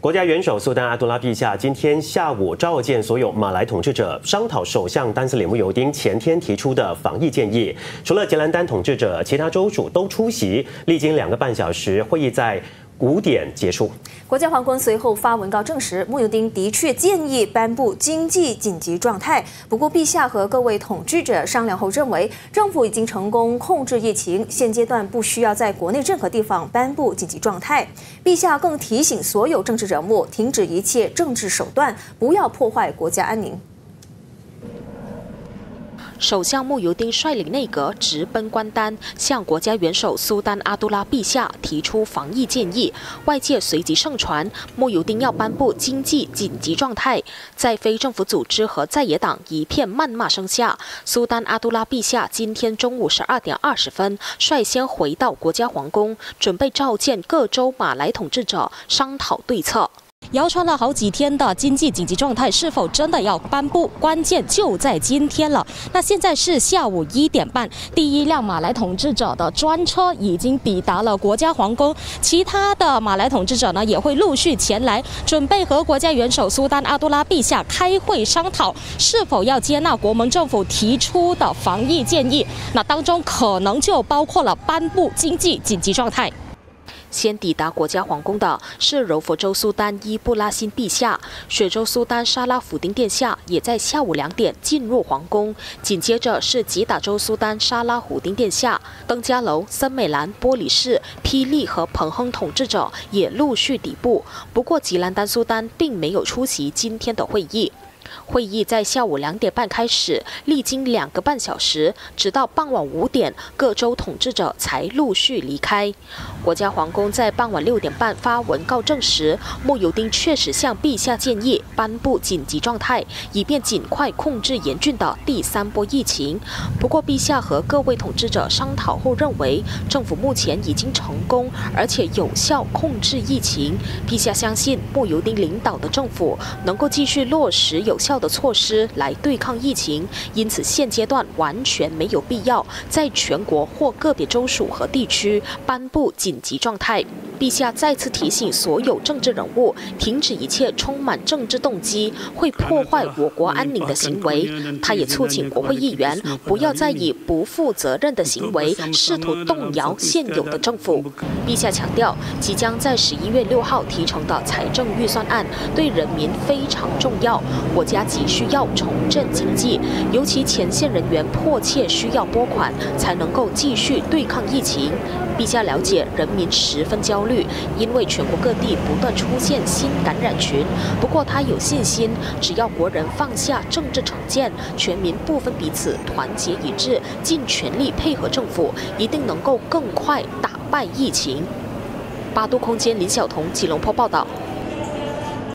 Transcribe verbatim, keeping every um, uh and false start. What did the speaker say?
国家元首苏丹阿杜拉陛下今天下午召见所有马来统治者，商讨首相丹斯里慕尤丁前天提出的防疫建议。除了吉兰丹统治者，其他州属都出席。历经两个半小时，会议在五点结束。 国家皇宫随后发文告证实，慕尤丁的确建议颁布经济紧急状态。不过，陛下和各位统治者商量后认为，政府已经成功控制疫情，现阶段不需要在国内任何地方颁布紧急状态。陛下更提醒所有政治人物停止一切政治手段，不要破坏国家安宁。 首相慕尤丁率领内阁直奔关丹，向国家元首苏丹阿杜拉陛下提出防疫建议。外界随即盛传慕尤丁要颁布经济紧急状态。在非政府组织和在野党一片谩骂声下，苏丹阿杜拉陛下今天中午十二点二十分率先回到国家皇宫，准备召见各州马来统治者，商讨对策。 谣传了好几天的经济紧急状态是否真的要颁布？关键就在今天了。那现在是下午一点半，第一辆马来统治者的专车已经抵达了国家皇宫，其他的马来统治者呢也会陆续前来，准备和国家元首苏丹阿杜拉陛下开会商讨是否要接纳国盟政府提出的防疫建议。那当中可能就包括了颁布经济紧急状态。 先抵达国家皇宫的是柔佛州苏丹伊布拉辛陛下，雪州苏丹沙拉甫丁殿下也在下午两点进入皇宫。紧接着是吉打州苏丹沙拉虎丁殿下，登嘉楼、森美兰、波里士、霹雳和彭亨统治者也陆续抵埗。不过吉兰丹苏丹并没有出席今天的会议。 会议在下午两点半开始，历经两个半小时，直到傍晚五点，各州统治者才陆续离开。国家皇宫在傍晚六点半发文告证时，慕尤丁确实向陛下建议颁布紧急状态，以便尽快控制严峻的第三波疫情。不过，陛下和各位统治者商讨后认为，政府目前已经成功而且有效控制疫情。陛下相信慕尤丁领导的政府能够继续落实有效 的措施来对抗疫情，因此现阶段完全没有必要在全国或个别州属和地区颁布紧急状态。陛下再次提醒所有政治人物停止一切充满政治动机、会破坏我国安宁的行为。他也促请国会议员不要再以不负责任的行为试图动摇现有的政府。陛下强调，即将在十一月六号提成的财政预算案对人民非常重要，国家 急需要重振经济，尤其前线人员迫切需要拨款，才能够继续对抗疫情。陛下了解人民十分焦虑，因为全国各地不断出现新感染群。不过他有信心，只要国人放下政治成见，全民不分彼此，团结一致，尽全力配合政府，一定能够更快打败疫情。八度空间林晓彤、吉隆坡报道。